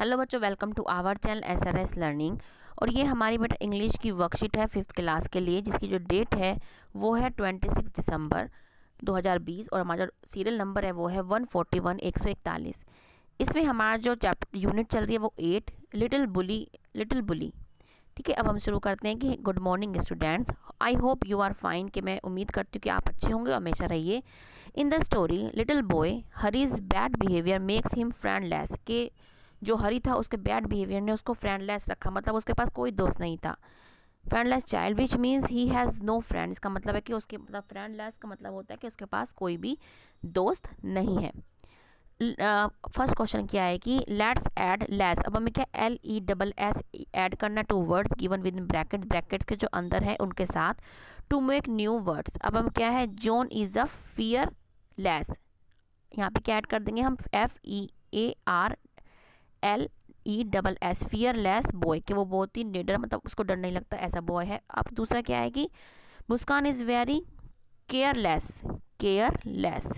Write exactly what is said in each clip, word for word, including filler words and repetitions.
Hello बच्चों, welcome to our channel S R S learning. और ये हमारी बेटा इंग्लिश की वर्कशीट है फिफ्थ क्लास के लिए, जिसकी जो डेट है वो है छब्बीस दिसंबर दो हज़ार बीस और हमारा जो सीरियल नंबर है वो है वन फोर्टी वन एक सौ इकतालीस। इसमें हमारा जो चैप्टर यूनिट चल रही है वो at little bully little bully. ठीक है, अब हम शुरू करते हैं कि good morning students, I hope you are fine. कि मैं उम्मीद करती हूँ कि आप अच्छे होंगे, हमेशा रहिए। In the story little boy Hari's bad behaviour makes him friendless. के जो हरी था उसके बैड बिहेवियर ने उसको फ्रेंडलेस रखा, मतलब उसके पास कोई दोस्त नहीं था। Friendless child which means he has no friend. इसका मतलब है कि उसके मतलब फ्रेंडलेस का मतलब होता है कि उसके पास कोई भी दोस्त नहीं है। फर्स्ट uh, क्वेश्चन क्या है कि लेट्स ऐड लेस। अब हमें क्या L E double S add करना to words given within bracket, brackets के जो अंदर है उनके साथ, टू मेक न्यू वर्ड्स। अब हम क्या है, John is a fear less. यहाँ पे क्या ऐड कर देंगे हम, F E A R L E double S, fearless boy, कि वो बहुत ही निडर, मतलब उसको डर नहीं लगता, ऐसा बॉय है। अब दूसरा क्या है कि Muskan is very careless careless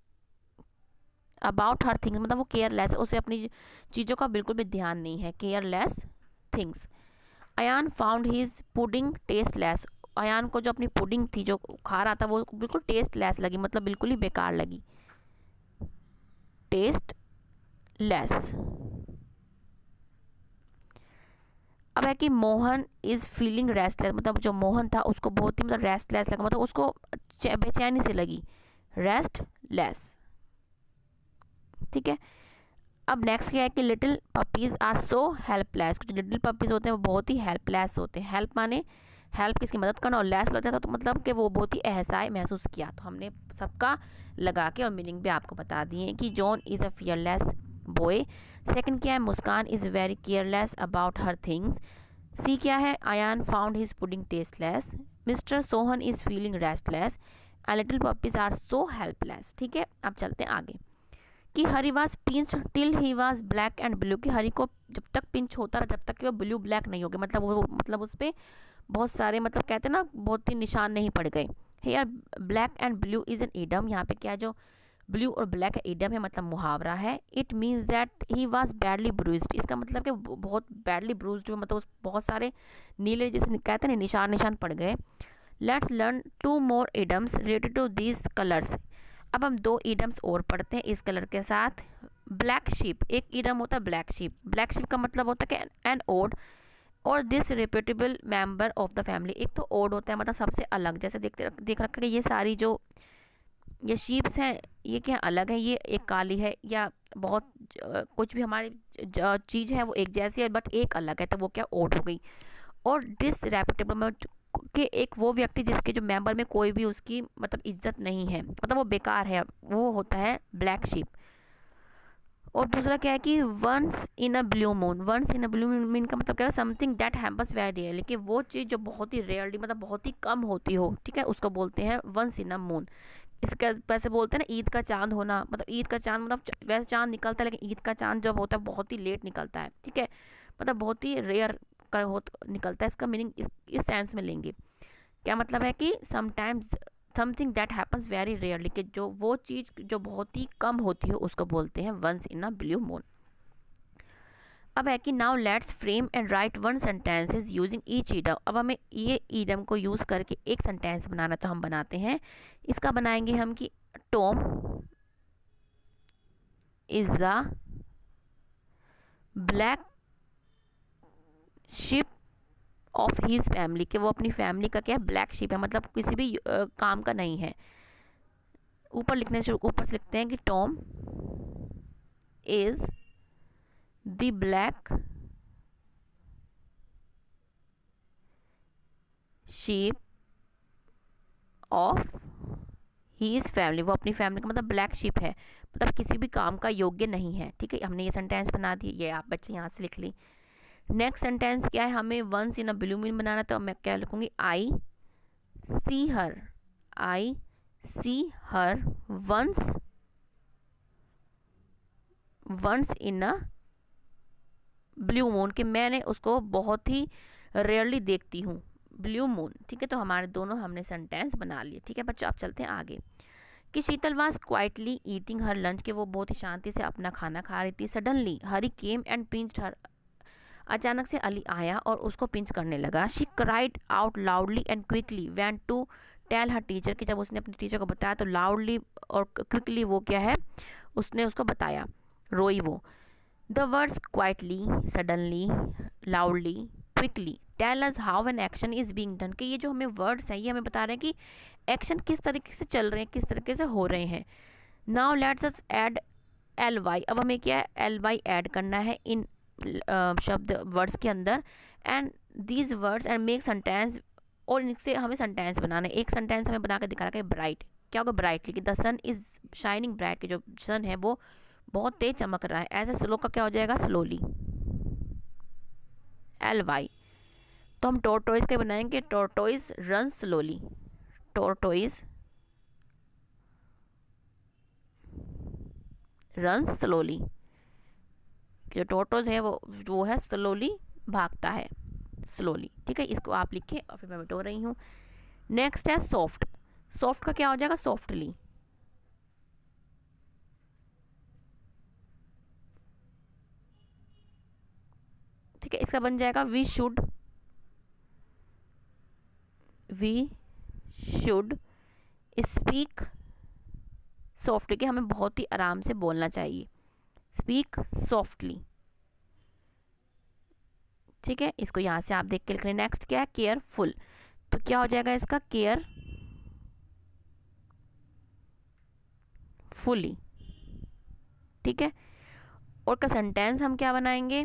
about her things, मतलब वो केयरलेस है, उसे अपनी चीज़ों का बिल्कुल भी ध्यान नहीं है, careless things. Ayan found his pudding tasteless. Ayan को जो अपनी पुडिंग थी जो खा रहा था वो बिल्कुल टेस्टलेस लगी, मतलब बिल्कुल ही बेकार लगी, टेस्टलेस। अब है कि मोहन इज़ फीलिंग रेस्टलेस, मतलब जो मोहन था उसको बहुत ही मतलब रेस्टलेस लगा, मतलब उसको बेचैनी से लगी, रेस्टलेस। ठीक है, अब नेक्स्ट क्या है कि little puppies are so helpless. कुछ लिटिल पपीज़ होते हैं वो बहुत ही हेल्पलेस होते हैं। हेल्प माने हेल्प किसकी मदद करना, और लेस लगता था तो मतलब कि वो बहुत ही असहाय महसूस किया। तो हमने सबका लगा के और मीनिंग भी आपको बता दिए कि John is a fearless boy. Second क्या है, Muskan is very careless about her things. See क्या है, Ayan found his pudding tasteless. Mister Sohan is feeling restless and little puppies are so helpless. ठीक है, अब चलते हैं आगे कि Hari was pinch till he was black and blue, कि हरी को जब तक पिंच होता रहा जब तक कि वो ब्लू ब्लैक नहीं हो गया, मतलब वो मतलब उस पर बहुत सारे मतलब कहते हैं ना बहुत ही निशान नहीं पड़ गए। Here black and blue is an idiom. यहाँ पे क्या जो ब्लू और ब्लैक ईडम है, मतलब मुहावरा है। It means that he was badly bruised. इसका मतलब कि बहुत बैडली ब्रूज्ड जो मतलब उस बहुत सारे नीले जैसे कहते हैं निशान निशान पड़ गए। Let's learn two more idioms related to these colours. अब हम दो ईडम्स और पढ़ते हैं इस कलर के साथ। ब्लैक शीप, एक ईडम होता है ब्लैक शीप। ब्लैक शीप का मतलब होता है कि एन ओड और disreputable member of the family. एक तो ओड होता है मतलब सबसे अलग, जैसे देखते देख रखा है कि ये सारी जो ये शीप्स हैं ये क्या अलग है, ये एक काली है या बहुत कुछ भी हमारी चीज़ है वो एक जैसी है बट एक अलग है, तो वो क्या ओड हो गई। और डिसरेप्यूटेबल कि एक वो व्यक्ति जिसके जो मेंबर में कोई भी उसकी मतलब इज्जत नहीं है, मतलब वो बेकार है, वो होता है ब्लैक शीप। और दूसरा क्या है कि once in a blue moon. Once in a blue moon का मतलब क्या है, something that happens very rarely, कि वो चीज़ जो बहुत ही रेयरली मतलब बहुत ही कम होती हो, ठीक है, उसको बोलते हैं वंस इन अ मून। इसका वैसे बोलते हैं ना ईद का चांद होना, मतलब ईद का चांद मतलब वैसे चांद निकलता है लेकिन ईद का चांद जब होता है बहुत ही लेट निकलता है, ठीक है, मतलब बहुत ही रेयर कर हो निकलता है। इसका मीनिंग इस इस सेंस में लेंगे, क्या मतलब है कि sometimes something that happens very rarely, कि जो वो चीज़ जो बहुत ही कम होती है उसको बोलते हैं once in a blue moon. अब है कि now let's frame and write one sentences using each idiom. अब हमें ये ईडम को यूज़ करके एक सेंटेंस बनाना, तो हम बनाते हैं। इसका बनाएंगे हम कि Tom is the black ship of his family, कि वो अपनी फैमिली का क्या ब्लैक शिप है, मतलब किसी भी आ, काम का नहीं है। ऊपर लिखने से ऊपर से लिखते हैं कि Tom is the black sheep of his family, वो अपनी फैमिली का मतलब ब्लैक शिप है, मतलब किसी भी काम का योग्य नहीं है। ठीक है, हमने ये सेंटेंस बना दी, ये आप बच्चे यहाँ से लिख ली। नेक्स्ट सेंटेंस क्या है, हमें once in a blue moon बनाना, तो मैं क्या लिखूंगी, I see her I see her once once in a blue moon, कि मैंने उसको बहुत ही रेयरली देखती हूँ ब्लू मून। ठीक है, तो हमारे दोनों हमने सेंटेंस बना लिए। ठीक है बच्चों, आप चलते हैं आगे कि Sheetal was quietly eating her lunch, के वो बहुत ही शांति से अपना खाना खा रही थी। Suddenly Hari came and pinched her, अचानक से अली आया और उसको पिंच करने लगा। She cried out loudly and quickly went to tell her teacher, कि जब उसने अपनी टीचर को बताया तो लाउडली और क्विकली वो क्या है उसने उसको बताया, रोई वो। The words quietly, suddenly, loudly, quickly tell us how an action is being done, कि ये जो हमें वर्ड्स हैं ये हमें बता रहे हैं कि एक्शन किस तरीके से चल रहे हैं, किस तरीके से हो रहे हैं। Now let's us add L Y, अब हमें क्या है एल वाई ऐड करना है इन शब्द वर्ड्स के अंदर, and these words and make sentence, और इनसे हमें सेंटेंस बनाना है। एक सेंटेंस हमें बना कर दिखा रहा है ब्राइट, क्या होगा ब्राइटली, कि the sun is shining bright, कि जो सन है वो बहुत तेज चमक रहा है। ऐसे स्लो का क्या हो जाएगा स्लोली, एल वाई। तो हम टोरटोइज के बनाएंगे, tortoise run slowly, tortoise run slowly, जो टोरटोइज है वो जो है स्लोली भागता है, स्लोली। ठीक है, इसको आप लिखें और फिर मैं बटो रही हूँ। नेक्स्ट है सॉफ्ट, सॉफ्ट का क्या हो जाएगा सॉफ्टली, ठीक है, इसका बन जाएगा we should, we should speak softly, कि हमें बहुत ही आराम से बोलना चाहिए, स्पीक सॉफ्टली। ठीक है, इसको यहाँ से आप देख के लिख रहे हैं। नेक्स्ट क्या है केयरफुल, तो क्या हो जाएगा इसका केयर फुली। ठीक है, और का सेंटेंस हम क्या बनाएंगे,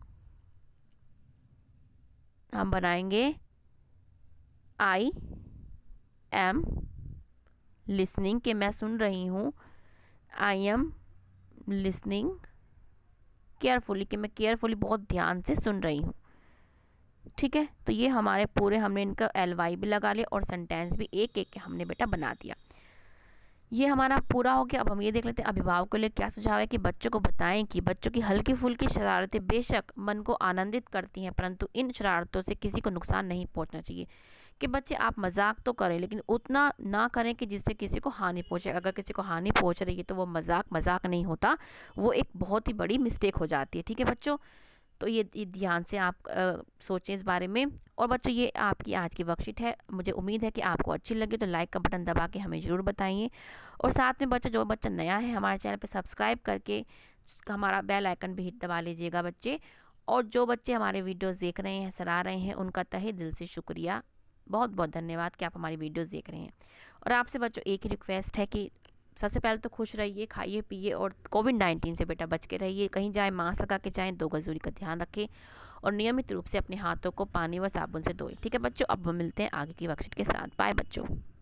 हम बनाएंगे आई एम लिसनिंग, के मैं सुन रही हूँ, आई एम लिसनिंग केयरफुली, कि मैं केयरफुली बहुत ध्यान से सुन रही हूँ। ठीक है, तो ये हमारे पूरे हमने इनका एल वाई भी लगा लिया और सेंटेंस भी एक एक हमने बेटा बना दिया। ये हमारा पूरा हो गया। अब हम ये देख लेते हैं अभिभावक के लिए क्या सुझाव है, कि बच्चों को बताएं कि बच्चों की हल्की फुल्की शरारतें बेशक मन को आनंदित करती हैं, परंतु इन शरारतों से किसी को नुकसान नहीं पहुंचना चाहिए। कि बच्चे आप मजाक तो करें लेकिन उतना ना करें कि जिससे किसी को हानि पहुंचे। अगर किसी को हानि पहुंच रही है तो वो मजाक मजाक नहीं होता, वो एक बहुत ही बड़ी मिस्टेक हो जाती है। ठीक है बच्चों, तो ये, ये ध्यान से आप आ, सोचें इस बारे में। और बच्चों ये आपकी आज की वर्कशीट है, मुझे उम्मीद है कि आपको अच्छी लगी, तो लाइक का बटन दबा के हमें ज़रूर बताइए। और साथ में बच्चा जो बच्चा नया है हमारे चैनल पे सब्सक्राइब करके हमारा बेल आइकन भी दबा लीजिएगा बच्चे। और जो बच्चे हमारे वीडियोज़ देख रहे हैं, सराह रहे हैं, उनका तहे दिल से शुक्रिया, बहुत बहुत धन्यवाद कि आप हमारी वीडियोज़ देख रहे हैं। और आपसे बच्चों एक ही रिक्वेस्ट है कि सबसे पहले तो खुश रहिए, खाइए पिए और कोविड नाइन्टीन से बेटा बच के रहिए। कहीं जाए मास्क लगा के जाएँ, दो गज दूरी का ध्यान रखें और नियमित रूप से अपने हाथों को पानी व साबुन से धोएं। ठीक है बच्चों, अब हम मिलते हैं आगे की वर्कशीट के साथ। बाय बच्चों।